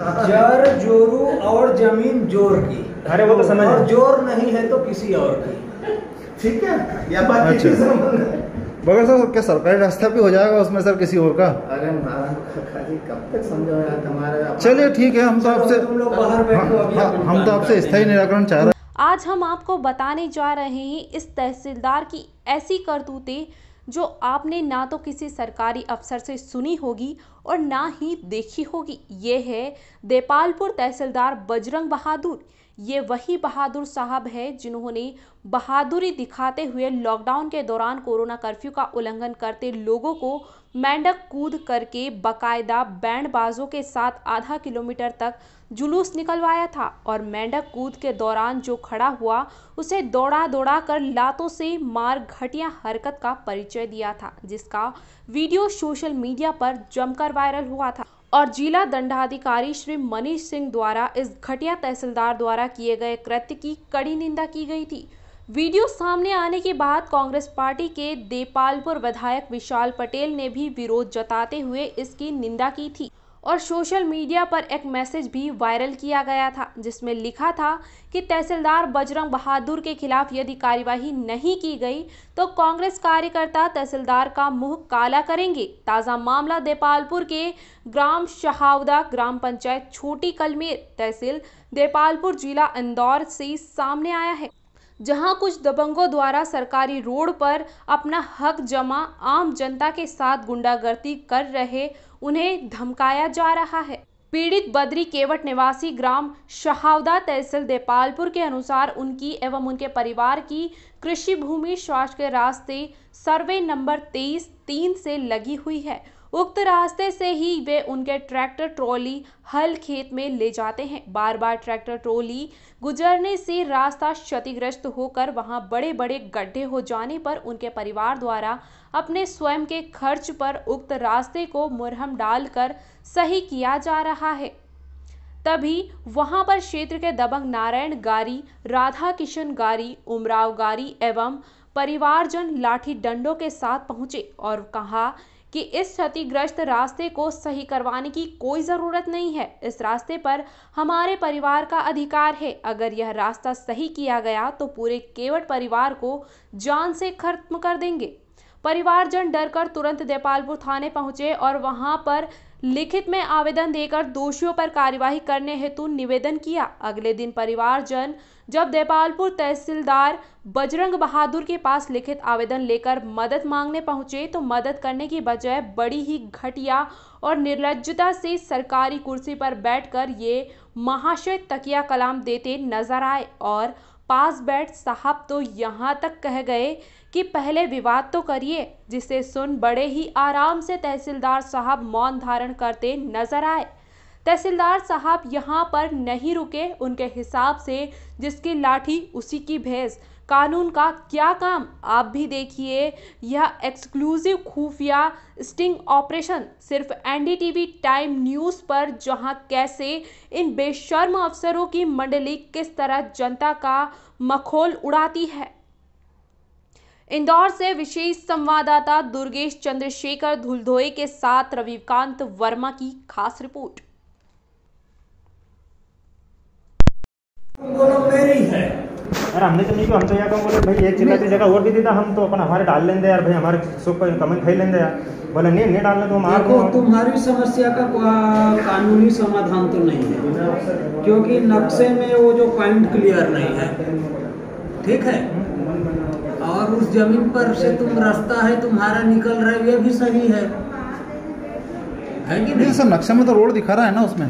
जर जोरू और जमीन जोर की, अरे वो तो समझ, और जोर नहीं है तो किसी और की। ठीक है, या बात अच्छा। बगैर सर क्या सरकारी रास्ता भी हो जाएगा उसमें सर किसी और का? अरे महाराज कब तक समझाया तुम्हारे। चलिए ठीक है, हम तो आपसे, तुम लोग बाहर बैठो अभी। हम तो आपसे स्थायी निराकरण चाह रहे हैं। आज हम आपको बताने जा रहे हैं इस तहसीलदार की ऐसी करतूतें जो आपने ना तो किसी सरकारी अफसर से सुनी होगी और ना ही देखी होगी। ये है देपालपुर तहसीलदार बजरंग बहादुर। ये वही बहादुर साहब है जिन्होंने बहादुरी दिखाते हुए लॉकडाउन के दौरान कोरोना कर्फ्यू का उल्लंघन करते लोगों को मेंढक कूद करके बाकायदा बैंड बाजों के साथ आधा किलोमीटर तक जुलूस निकलवाया था और मेंढक कूद के दौरान जो खड़ा हुआ उसे दौड़ा दौड़ा कर लातों से मार घटिया हरकत का परिचय दिया था, जिसका वीडियो सोशल मीडिया पर जमकर वायरल हुआ था और जिला दंडाधिकारी श्री मनीष सिंह द्वारा इस घटिया तहसीलदार द्वारा किए गए कृत्य की कड़ी निंदा की गई थी। वीडियो सामने आने के बाद कांग्रेस पार्टी के देपालपुर विधायक विशाल पटेल ने भी विरोध जताते हुए इसकी निंदा की थी और सोशल मीडिया पर एक मैसेज भी वायरल किया गया था जिसमें लिखा था कि तहसीलदार बजरंग बहादुर के खिलाफ यदि कार्यवाही नहीं की गई तो कांग्रेस कार्यकर्ता तहसीलदार का मुंह काला करेंगे। ताज़ा मामला देपालपुर के ग्राम शहावदा ग्राम पंचायत छोटी कलमेर तहसील देपालपुर जिला इंदौर से सामने आया है, जहां कुछ दबंगों द्वारा सरकारी रोड पर अपना हक जमा आम जनता के साथ गुंडागर्दी कर रहे उन्हें धमकाया जा रहा है। पीड़ित बद्री केवट निवासी ग्राम शहावदा तहसील देपालपुर के अनुसार उनकी एवं उनके परिवार की कृषि भूमि स्वास्थ्य के रास्ते सर्वे नंबर 23-3 से लगी हुई है। उक्त रास्ते से ही वे उनके ट्रैक्टर ट्रॉली हल खेत में ले जाते हैं। बार बार ट्रैक्टर ट्रॉली गुजरने से रास्ता क्षतिग्रस्त होकर वहां बड़े बड़े गड्ढे हो जाने पर उनके परिवार द्वारा अपने स्वयं के खर्च पर उक्त रास्ते को मुरहम डालकर सही किया जा रहा है। तभी वहां पर क्षेत्र के दबंग नारायण गारी, राधा किशन गारी, उमराव गारी एवं परिवारजन लाठी डंडों के साथ पहुंचे और कहा कि इस क्षतिग्रस्त रास्ते को सही करवाने की कोई ज़रूरत नहीं है। इस रास्ते पर हमारे परिवार का अधिकार है। अगर यह रास्ता सही किया गया तो पूरे केवट परिवार को जान से खत्म कर देंगे। परिवारजन डरकर तुरंत देपालपुर थाने पहुंचे और वहां पर लिखित में आवेदन देकर दोषियों पर कार्यवाही करने हेतु निवेदन किया। अगले दिन परिवारजन जब देपालपुर तहसीलदार बजरंग बहादुर के पास लिखित आवेदन लेकर मदद मांगने पहुंचे तो मदद करने की बजाय बड़ी ही घटिया और निर्लज्जता से सरकारी कुर्सी पर बैठकर ये महाशय तकिया कलाम देते नजर आए और पास बैठ साहब तो यहाँ तक कह गए कि पहले विवाद तो करिए, जिसे सुन बड़े ही आराम से तहसीलदार साहब मौन धारण करते नजर आए। तहसीलदार साहब यहाँ पर नहीं रुके। उनके हिसाब से जिसकी लाठी उसी की भैंस, कानून का क्या काम आप भी देखिए। यह एक्सक्लूसिव खुफिया स्टिंग ऑपरेशन सिर्फ एनडीटीवी टाइम न्यूज़ पर, जहां कैसे इन बेशर्म अफसरों की मंडली किस तरह जनता का मखौल उड़ाती है। इंदौर से विशेष संवाददाता दुर्गेश चंद्रशेखर धुलधोए के साथ रविकांत वर्मा की खास रिपोर्ट। मेरी है यार, हमने तो नहीं, हम तो यहाँ बोले भाई एक चिल्लाती जगह और भी दी था, हम तो अपन हमारे डाल लेंगे यार, भाई हमारे सुख पर कमेंट खाई लेंगे यार। बोले नहीं डालने तो देखो, तुम्हारी समस्या का कानूनी समाधान तो नहीं है, क्योंकि नक्शे में वो जो पॉइंट क्लियर नहीं है, ठीक है, और उस जमीन पर से तुम रास्ता है तुम्हारा निकल रहा है, ये भी सही है कि नहीं? सर नक्शे में तो रोड दिखा रहा है ना, उसमें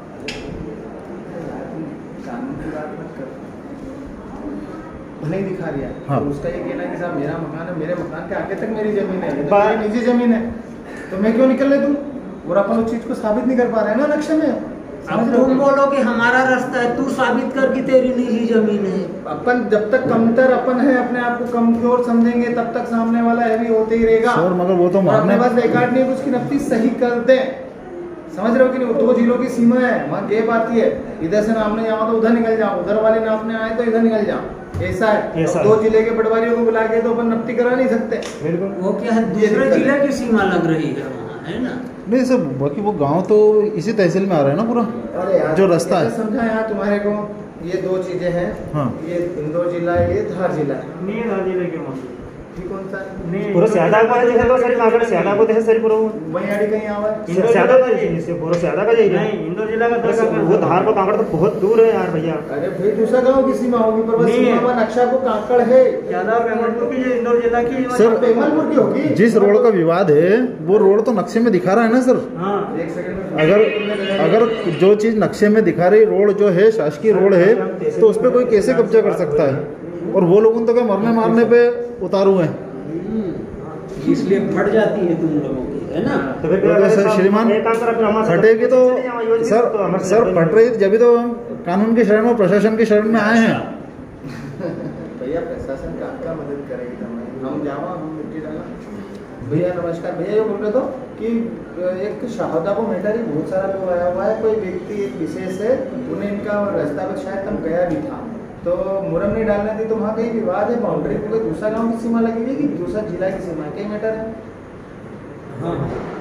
नहीं दिखा रहा है। हाँ। तो उसका ये कहना है कि साहब मेरा मकान है, मेरे मकान के आगे तक मेरी जमीन है, तो मेरी निजी जमीन है, तो मैं क्यों निकल रहे तुम? और अपन उस चीज को साबित नहीं कर पा रहे हैं ना नक्शे में। अब तुम बोलो कि हमारा रास्ता है, तू साबित कर कि तेरी निजी जमीन है। अपन जब तक कमतर अपन है, अपने आप को कमजोर समझेंगे, तब तक सामने वाला हैवी होते ही रहेगा। सर मगर वो तो अपने पास रिकॉर्ड नहीं है, उसकी नफी सही कर दे। समझ रहे हो कि नहीं? 2 जिलों की सीमा है, वहाँ गैप आती है, इधर से नापने जाओ तो उधर निकल जाओ, उधर वाले नापने आए तो इधर निकल जाओ, ऐसा है। 2 जिले के पटवारियों को बुला के तो अपन नफ्ती करा नहीं सकते। वो क्या है, दूसरे जिले की सीमा लग रही है वहाँ, है ना? नहीं सर, बाकी वो गांव तो इसी तहसील में आ रहा है ना पूरा, अरे यार जो रास्ता है। समझा यार तुम्हारे को, ये दो चीजें हैं। हाँ। ये इंदौर जिला है, ये धार जिला है। नहीं धार जिले के मां ये कौन सा है? पूरा स्यादा को जैसे तो सर मागड़ स्यादा को जैसे सर पूरा बनियाड़ी कहीं आवा है? स्यादा का जैसे पूरा स्यादा का जाइए नहीं इंदौर जिला का वो धार को कांकड़ तो बहुत दूर है यार भैया। अरे भाई दूसरा गांव की सीमा होगी, पर बस सीमा का नक्शा को कांकड़ है। ज्यादा पेमलपुर की इंदौर जिला की सर पेमलपुर की होगी। जिस रोड का विवाद है वो रोड तो नक्शे में दिखा रहा है ना सर। हाँ एक सेकंड अगर जो चीज नक्शे में दिखा रही रोड जो है शासकीय रोड है, तो उस पर कोई कैसे कब्जा कर सकता है? और वो लोगों तो क्या मरने मारने पे उतारू हैं, इसलिए फट जाती है तुम लोगों की, है ना? तो फिर तो सर श्रीमान फटेगी तो सर फट रही जब तो कानून की शरण में प्रशासन की शरण में आए हैं। भैया प्रशासन का मदद करेगी हमें, हम जावा हम मिट्टी डाला। भैया नमस्कार। भैया ये बोल रहे तो कि एक शाहदा को मैटर ही बहुत सारा लोग आया हुआ है, कोई व्यक्ति एक विशेष है, उन्हें इनका रास्ता पर शायद हम गया भी था, तो मुरम नहीं डालना थी, तो वहाँ कहीं विवाद है, बाउंड्री को कोई दूसरा गांव की सीमा लगी हुई कि दूसरा जिला की सीमा है, कई मैटर है। हाँ।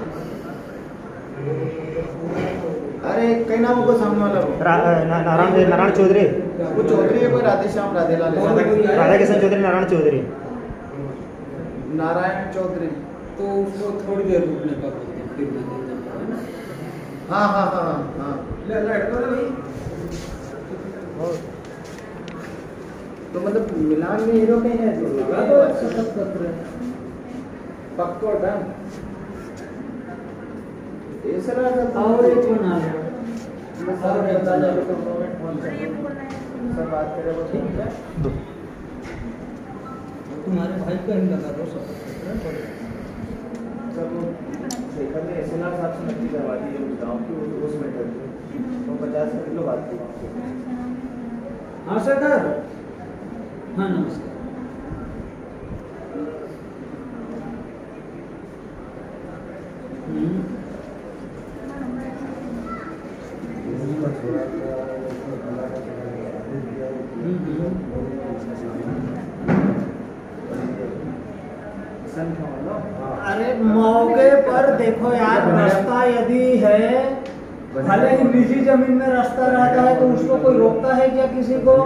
अरे कई नाम को सामने वाला वो नारायण चौधरी, वो चौधरी है, कोई राधेश्याम राधेलाल राधा किशन चौधरी, नारायण चौधरी, नारायण चौधरी। तो उसको थोड़ी देर रुकने का बोलते हैं, फिर है ना? हाँ हाँ हाँ हाँ। तो मतलब मिलान में हीरो कहीं है पक्को डन। और एक बना लो। सर बात करें वो ठीक है। तुम्हारे भाई का ही लगा दो सब। सर वो शेखर ने एसएलआर साहब से नकली करवा दी है उस गाँव की, उस मीटर तो 50 किलो बात की। हाँ शेखर। हाँ नमस्कार। अरे मौके पर देखो यार, रास्ता यदि है, भले ही निजी जमीन में रास्ता रहता है, तो उसको कोई रोकता है क्या किसी को?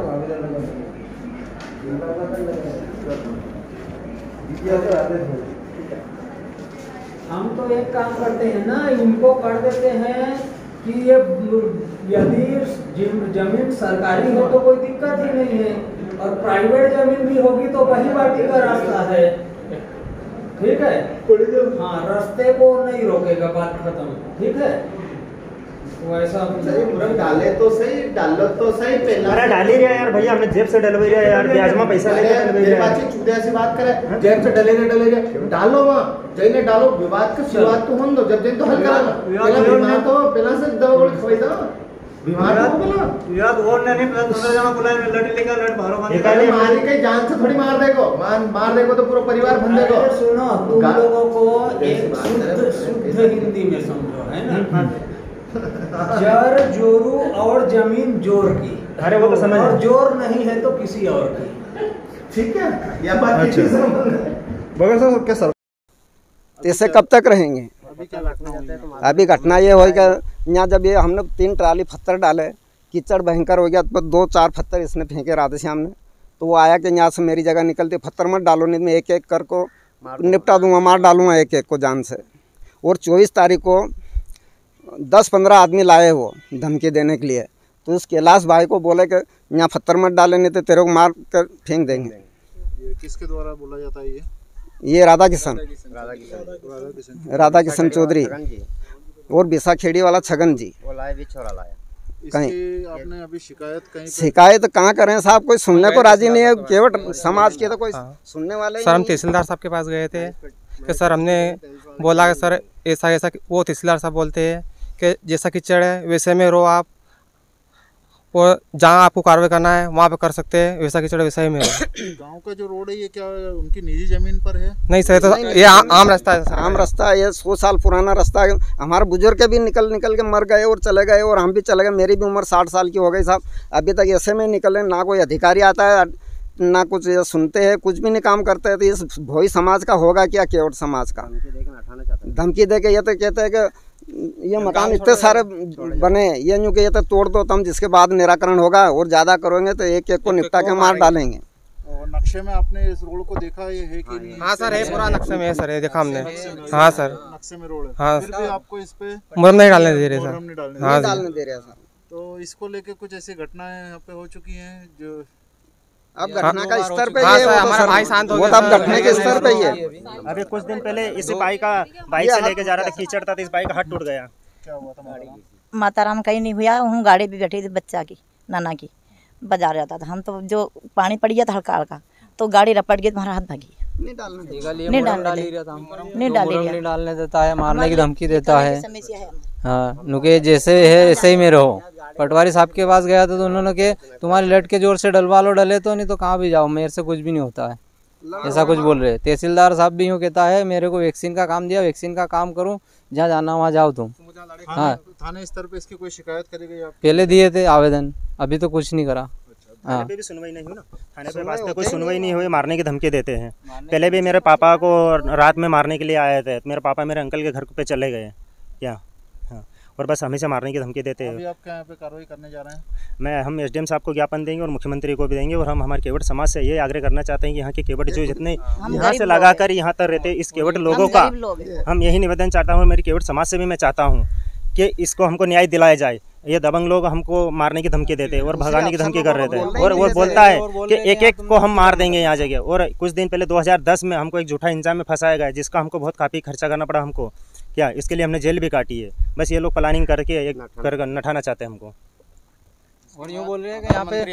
हम तो एक काम करते हैं ना, इनको कर देते हैं कि ये यदि जमीन सरकारी हो तो कोई दिक्कत ही नहीं है, और प्राइवेट जमीन भी होगी तो वही बाटी का रास्ता है, ठीक है? हाँ, रास्ते को नहीं रोकेगा, बात खत्म, ठीक है? वो ऐसा डाले तो सही, डालो तो सही पहला। अरे डाल ही रहा यार भैया, हमने जेब से डलवाई रहा यार, ब्याज में पैसा लेके डलवाई रहा है। चुड़िया से बात करे, जेब से डलेगा डालो वहाँ जैने डालो, विवाद का शुरुआत तो होने दो, जब जैन तो हल करा पहला बीमार तो पहला से दवा गोली खवाई दो बीमार हो बोला विवाद और नहीं प्लस 15 जना बुलाए लड़ लेकर लड़ बाहर मारी के जान से थोड़ी मार देगो, मार देगो तो पूरा परिवार बन देगो। सुनो, तुम लोगों को एक शुद्ध हिंदी में समझो, है ना? जर जोरू और जमीन जोर की, अरे वो तो समझ, और जोर नहीं है तो किसी और की, ठीक है? या बात अच्छा। बगैर साहब क्या सर इससे कब तक रहेंगे? अभी घटना ये हुई कि यहाँ जब ये हमने 3 ट्राली पत्थर डाले, कीचड़ भयंकर हो गया, तो 2-4 पत्थर इसने फेंके राधेश्याम ने, तो वो आया कि यहाँ से मेरी जगह निकलते पत्थर मत डालो, नहीं मैं एक एक कर को निपटा दूंगा, मार डालूंगा एक एक को जान से। और 24 तारीख को 10-15 आदमी लाए वो धमकी देने के लिए, तो उस कैलाश भाई को बोले कि यहाँ पत्थर मत डाले, नहीं तो तेरे को मार कर फेंक देंगे। ये किसके द्वारा बोला जाता है? ये राधा किशन चौधरी और बिसा खेड़ी वाला छगन जी। कहीं आपने अभी शिकायत कहाँ करें साहब, कोई सुनने को राजी नहीं है, केवल समाज के तो कोई सुनने वाले। सर हम तहसीलदार साहब के पास गए थे कि सर हमने बोला कि सर ऐसा ऐसा, वो तहसीलदार साहब बोलते हैं कि जैसा कीचड़ है वैसे में रो आप, और जहाँ आपको कार्रवाई करना है वहाँ पे कर सकते हैं, वैसा कीचड़ वैसा ही में रो। गांव का जो रोड है ये क्या उनकी निजी जमीन पर है? नहीं सर, तो ये आम रास्ता है, आम रास्ता है, ये 100 साल पुराना रास्ता है। हमारे बुजुर्ग भी निकल के मर गए और चले गए, और हम भी चले गए, मेरी भी उम्र 60 साल की हो गई साहब, अभी तक ऐसे में निकले ना, कोई अधिकारी आता है ना कुछ ये सुनते हैं, कुछ भी नहीं काम करते हैं। तो इस भोई समाज का होगा क्या, केवट समाज का? धमकी दे के ये तो कहते हैं कि ये मकान इतने सारे बने, ये यूँ कि ये तो तोड़ दो तम, जिसके बाद निराकरण होगा, और ज़्यादा करोगे तो एक एक को निपटा के मार डालेंगे। और नक्शे में आपने इस रोड को देखा, ये है कि नहीं? हाँ सर, है पूरा नक्शे में है सर, ये देखा हमने। हाँ सर, नक्शे में रोड है। हाँ। फिर भी आपको इस पे मुरम नहीं डालने दे रहे सर। मुहर्रम नहीं डालने हाँ दे रहे। डालने दे रहे हैं सर। तो इसको लेके कुछ ऐसी घटनाएं यहाँ पे हो चुकी हैं जो अब घटना का स्तर पे हाँ ये सर, वो तो हमारा सर, भाई शांत हो वो गया तो अब सर। घटने के स्तर पे ही है। अभी कुछ दिन पहले इसी बाइक से लेके जा रहा था, कीचड़ था तो इस बाइक का हाथ टूट गया। क्या हुआ था? माताराम कहीं नहीं हुआ, हूँ गाड़ी भी बैठी थी बच्चा की, नाना की, बाजार जाता था हम, तो जो पानी पड़ गया था हल्का हल्का, तो गाड़ी रपट गई, तुम्हारा हाथ भागी। नहीं डालने देता है, मारने की धमकी देता है। हाँ, नुके जैसे है ऐसे ही में रहो। पटवारी साहब के पास गया था तो उन्होंने के तुम्हारे लट के जोर से डलवा लो, डले तो नहीं तो कहाँ भी जाओ, मेरे से कुछ भी नहीं होता है, ऐसा कुछ बोल रहे। तहसीलदार साहब भी यूँ कहता है, मेरे को वैक्सीन का काम दिया, वैक्सीन का काम करूँ, जहाँ जाना वहाँ जाओ तुम। हाँ, थाने स्तर पे इसकी कोई शिकायत करी गई आप? पहले दिए थे आवेदन, अभी तो कुछ नहीं करा। थाने पे भी सुनवाई नहीं हुई ना, थाने पे वास्ते कोई सुनवाई नहीं हुई, मारने की धमकी देते हैं। पहले भी मेरे पापा को रात में मारने के लिए आए थे, मेरे पापा मेरे अंकल के घर पे चले गए क्या, हाँ, और बस हमेशा मारने की धमकी देते हैं। अभी आप क्या यहाँ पे कार्रवाई करने जा रहे हैं? हम एसडीएम साहब को ज्ञापन देंगे और मुख्यमंत्री को भी देंगे, और हम हमारे केवट समाज से ये आग्रह करना चाहते हैं कि यहाँ के केवट जो जितने यहाँ से लगाकर यहाँ तक रहते, इस केवट लोगों का हम यही निवेदन चाहता हूँ, मेरी केवट समाज से भी मैं चाहता हूँ कि इसको हमको न्याय दिलाया जाए। ये दबंग लोग हमको मारने की धमकी देते और भगाने की धमकी कर रहे थे, और वो बोलता है कि एक एक को हम मार देंगे यहाँ जगह। और कुछ दिन पहले 2010 में हमको एक झूठा इंजाम में फंसाया गया, जिसका हमको बहुत काफ़ी खर्चा करना पड़ा हमको, क्या इसके लिए हमने जेल भी काटी है। बस ये लोग प्लानिंग करके एक कर नठाना चाहते हैं हमको। और यूँ बोल रहे हैं कि यहाँ पे